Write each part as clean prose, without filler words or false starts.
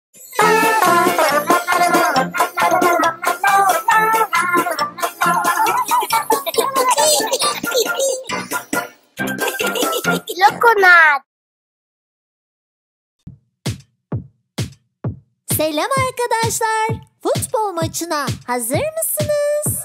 Lokonat. Selam arkadaşlar. Futbol maçına hazır mısınız?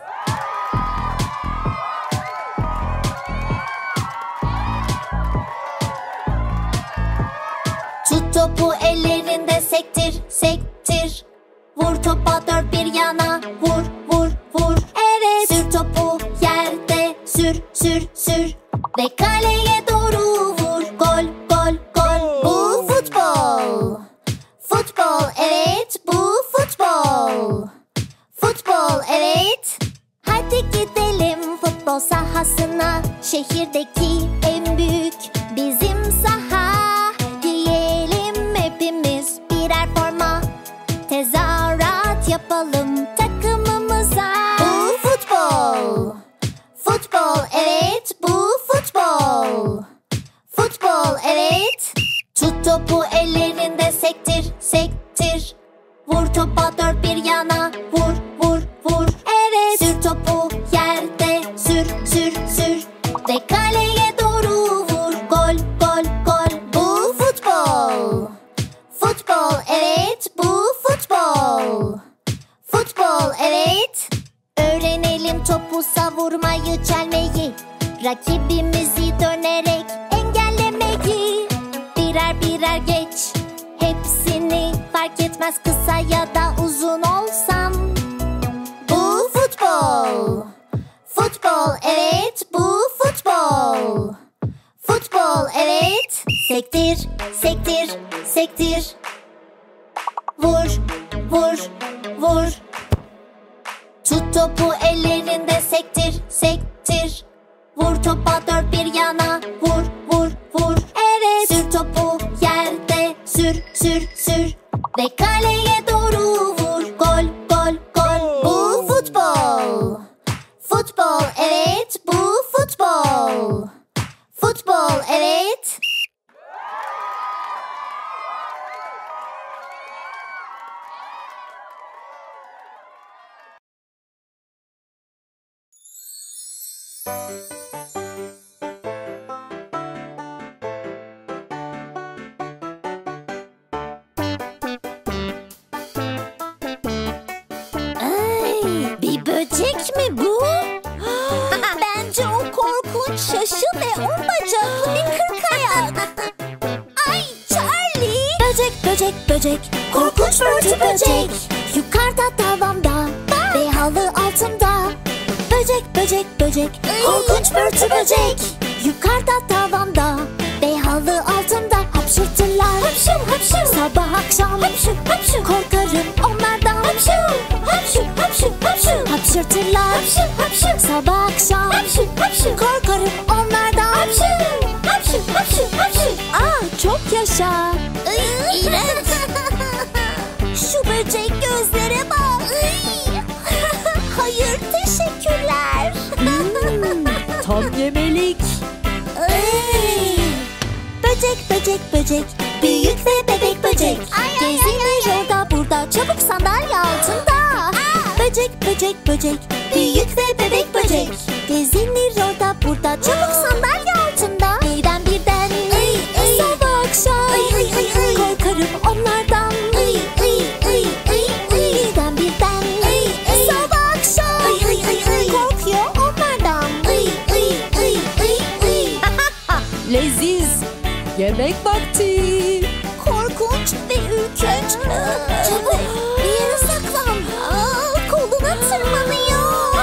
Tut topu ellerinde sektir, sektir. Vur topa dört bir yana, vur, vur, vur. Evet. Sür topu yerde, sür, sür, sür. Ve kaleye doğru vur. Gol, gol, gol. Bu futbol. Futbol, evet, bu futbol. Futbol, evet. Hadi gidelim futbol sahasına. Şehirdeki en büyük bizim saha. Giyelim hepimiz birer forma. Tezahürat yapalım takımımıza. Bu futbol. Futbol, evet, bu futbol. Futbol, evet. Tut topu ellerinde sektir, sektir. Vur topa dört bir yana, vur, vur, vur. Evet. Sür topu yerde, sür, sür, sür. Ve kaleye doğru vur. Gol, gol, gol. Bu futbol. Futbol, evet, bu futbol. Futbol, evet. Öğrenelim topu savurmayı, çelmeyi. Rakibimizi dönerek engellemeyi. Birer birer geç hepsini, fark etmez kısa ya da uzun olsam. Bu futbol. Futbol, evet, bu futbol. Futbol, evet. Sektir, sektir, sektir. Vur, vur, vur. Tut topu ellerinde sektir, sektir. Vur topa dört bir yana, vur, vur, vur. Evet. Sür topu yerde, sür, sür, sür. Ve kaleye doğru vur. Gol, gol, gol. Bu futbol. Futbol, evet, bu futbol. Futbol, evet. Bir böcek mi bu? Bence o korkunç şaşı ve 10 bacaklı bir kırkayak. Ay Charlie! Böcek, böcek, böcek, korkunç börtü böcek. Yukarıda tavanda ve halı altında. Böcek, böcek, böcek, korkunç börtü böcek. Yukarıda tavanda ve halı altında. Hapşırtırlar, hapşır, hapşır. Sabah akşam, hapşır, hapşır. Korkarım onlardan, hapşır, hapşır, hapşır, hapşır. Hapşırtırlar, hapşır, hapşır. Sabah akşam, hapşır, hapşır. Korkarım onlardan, hapşır, hapşır, hapşır, hapşır. Aa, çok yaşa. İğrenç. Şu böcek gözlere bak. Hayır, teşekkürler. Tam yemelik. Böcek, böcek, böcek, büyük ve bebek böcek. Gezinir orada burada, çabuk sandalye altında. Böcek, böcek, böcek, büyük ve bebek böcek. Gezinir orada burada, çabuk sandalye altında. Birden birden, sabah akşam, korkarım onlardan. Birden birden, sabah akşam, korkuyor onlardan. Leziz. Yemek vakti. Korkunç ve ürkünç. Çabuk bir yere saklan. Koluna tırmanıyor.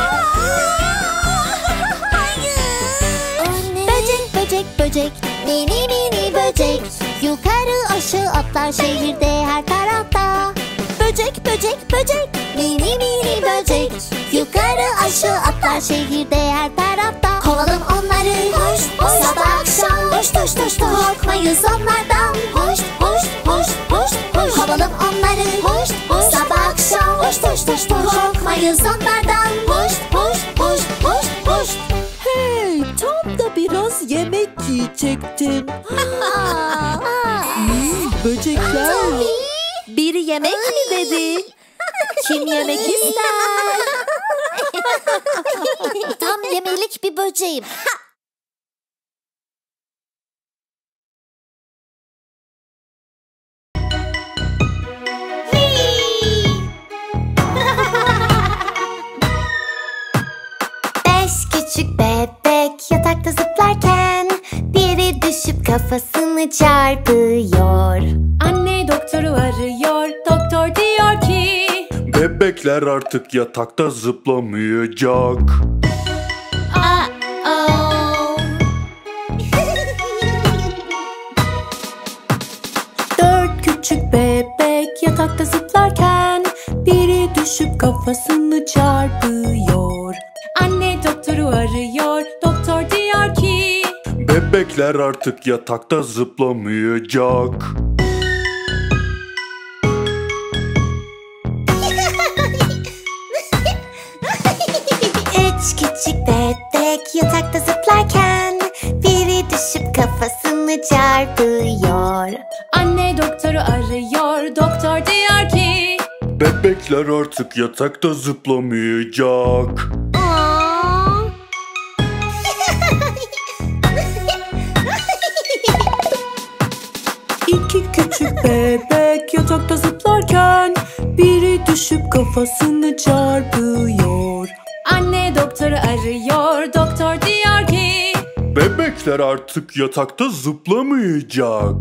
Hayır. Böcek, böcek, böcek, mini mini böcek. Yukarı aşağı atlar şehirde her tarafta. Böcek, böcek, böcek, mini mini böcek. Yukarı aşağı atlar şehirde her tarafta. Kovalım onları, hoş, hoş. Sabah akşam, hoş, hoş, hoş, hoş. Korkmayız onlardan, hoş, hoş, hoş, hoş, hoş. Kovalım onları, hoş, hoş. Sabah akşam, hoş, hoş, hoş, hoş. Korkmayız onlardan, hoş, hoş, hoş, hoş, hoş. Hey, tam da biraz yemek yiyecektim. Böcekler. Tabii. Biri yemek mi dedi? Kim yemek ister? Tam yemelik bir böceğim. Beş küçük bebek yatakta zıplarken biri düşüp kafasını çarpıyor. Anne doktoru arıyor, doktor diyor ki bebekler artık yatakta zıplamayacak. dört küçük bebek yatakta zıplarken biri düşüp kafasını çarpıyor. Anne doktoru arıyor, doktor diyor ki Bebekler artık yatakta zıplamayacak. Üç küçük bebek yatakta zıplarken biri düşüp kafasını çarpıyor. Anne doktoru arıyor, doktor diyor ki Bebekler artık yatakta zıplamayacak. İki küçük bebek yatakta zıplarken biri düşüp kafasını çarpıyor. Anne doktoru arıyor, doktor diyor ki Bebekler artık yatakta zıplamayacak.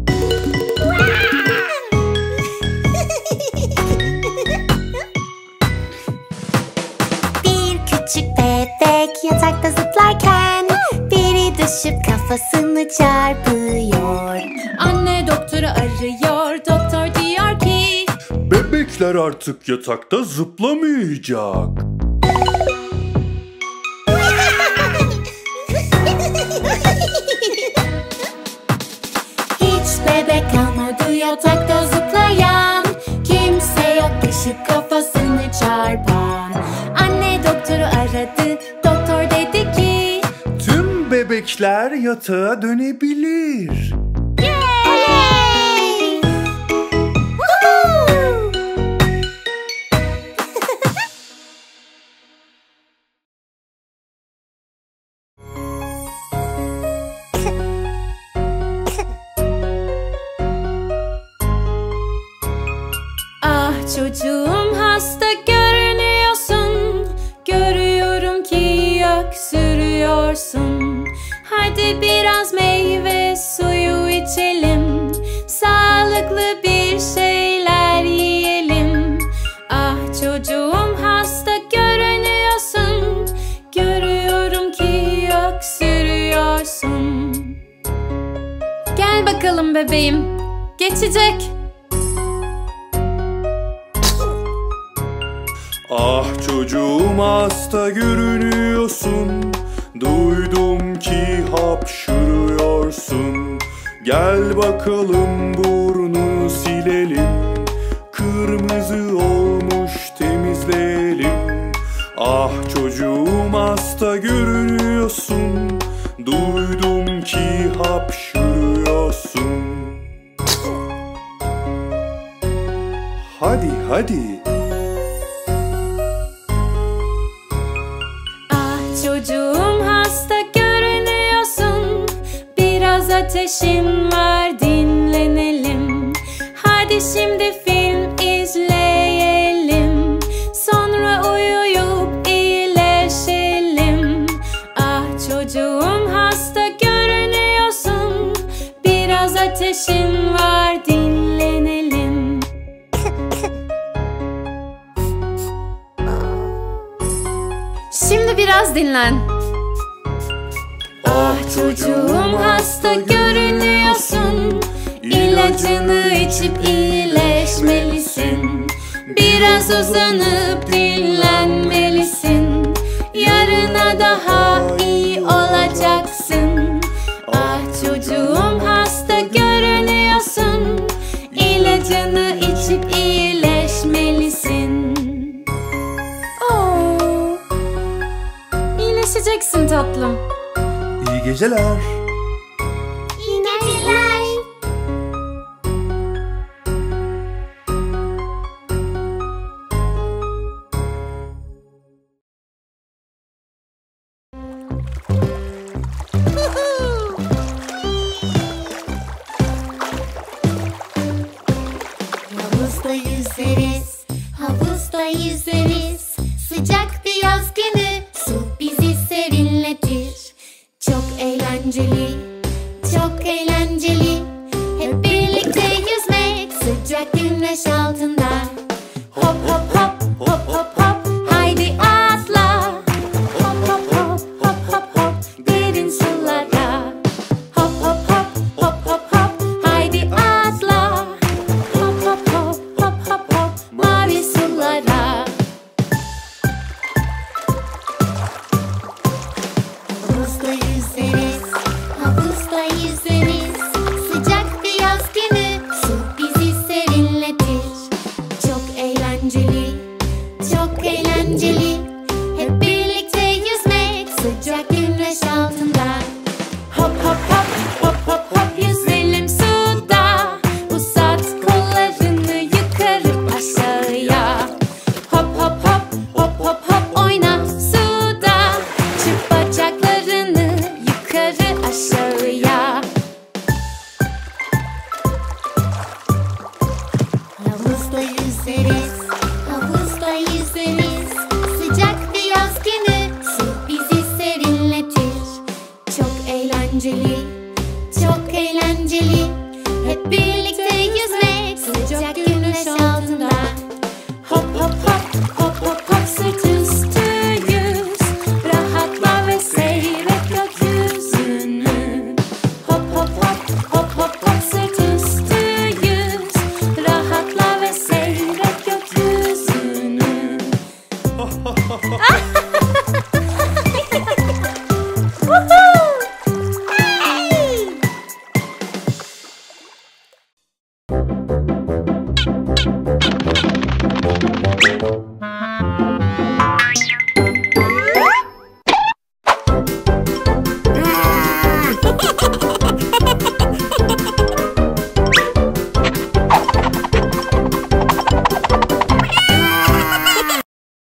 Bir küçük bebek yatakta zıplarken biri düşüp kafasını çarpıyor. Anne doktoru arıyor, doktor diyor ki Bebekler artık yatakta zıplamayacak. hiç bebek kalmadı yatakta zıplayan. Kimse yok düşüp kafasını çarpan. Anne doktoru aradı, doktor dedi ki Tüm bebekler yatağa dönebilir. Ah çocuğum hasta görünüyorsun. Görüyorum ki öksürüyorsun. Hadi biraz meyve suyu içelim. Sağlıklı bir şeyler yiyelim. Ah çocuğum hasta görünüyorsun. Görüyorum ki öksürüyorsun. Gel bakalım bebeğim. Geçecek. Ah çocuğum hasta görünüyorsun. Duydum ki hapşırıyorsun. Gel bakalım burnunu silelim. Kırmızı olmuş temizleyelim. Ah çocuğum hasta görünüyorsun. Duydum ki hapşırıyorsun. Hadi hadi. Çocuğum hasta görünüyorsun. Biraz ateşin var, dinlenelim. Hadi şimdi film izleyelim. Sonra uyuyup iyileşelim. Ah çocuğum hasta görünüyorsun. Biraz ateşin var, dinlenelim. Şimdi biraz dinlen. Ah çocuğum hasta görünüyorsun. İlacını içip iyileşmelisin. Biraz uzanıp dinlenmelisin. Yarına daha iyi olacaksın. Ah çocuğum hasta görünüyorsun. İlacını içip iyileşmelisin. İyileşeceksin tatlım. İyi geceler. İyi geceler. yüzeriz, havuzda yüzeriz. Sıcak bir yaz günü su bizi serinletir. Çok eğlenceli, çok eğlenceli. Hep birlikte yüzmek sıcak güneş altında. Hop hop hop, hop hop hop, haydi atla. Hop hop hop, hop hop hop, derin sulara. Hop hop hop, hop hop hop, haydi atla. Hop hop hop, hop hop hop, mavi sulara. Havuzda yüzeriz, havuzda yüzeriz. Sıcak bir yaz günü su bizi serinletir. Çok eğlenceli, çok eğlenceli. Hep birlikte yüzmek sıcak güneş altında. Hop hop hop, hop hop hop, yüzelim suda. Uzat kollarını yukarı aşağıya. Hop hop hop, hop hop hop, oyna suda. Çırp bacaklarını yukarı aşağıya. Havuzda yüzeriz,